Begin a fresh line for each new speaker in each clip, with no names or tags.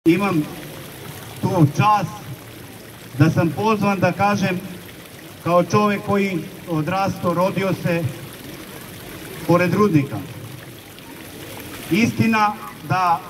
Imam tu čast da sam pozvan da kažem kao čovjek koji odrastao, rodio se pored rudnika. Istina da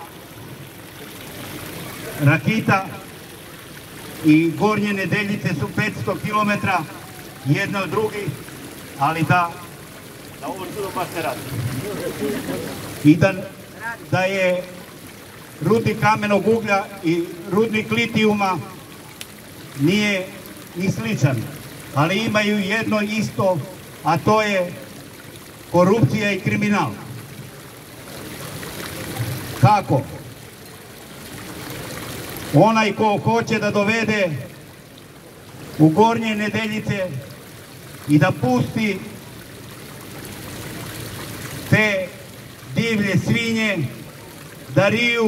Rakita i Gornje Nedeljice su 500 km jedna od drugih, ali da ovo čudo baš ne radi. I da je rudnik kamenog uglja i rudnik litijuma nije ni sličan, ali imaju jedno isto, a to je korupcija i kriminal. Kako? Onaj ko hoće da dovede u Gornje Nedeljice i da pusti te divlje svinje da riju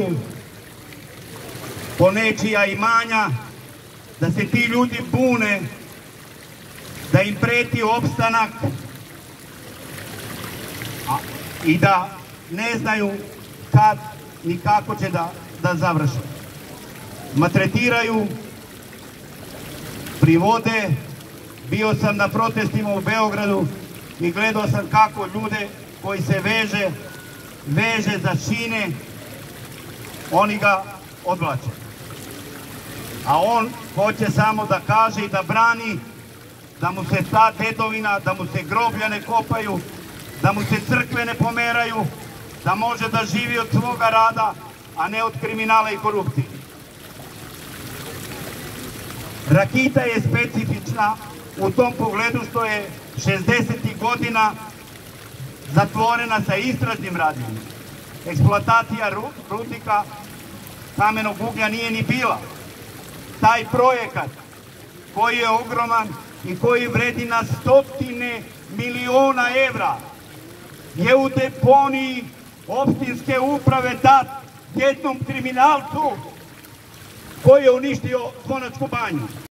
po nečija imanja, da se ti ljudi bune, da im preti opstanak i da ne znaju kad ni kako će da završe. Maltretiraju, privode. Bio sam na protestima u Beogradu i gledao sam kako ljude koji se veže za šine, oni ga odvlače. A on hoće samo da kaže i da brani da mu se ta dedovina, da mu se groblja ne kopaju, da mu se crkve ne pomeraju, da može da živi od svoga rada, a ne od kriminala i korupcije. Rakita je specifična u tom pogledu što je 60. godina zatvorena sa istražnim radnjama. Eksploatacija rudnika kamenog uglja nije ni bila. Taj projekat koji je ogroman i koji vredi na stotine miliona evra je u deponiji opštinske uprave dat jednom kriminalcu koji je uništio Konačku banju.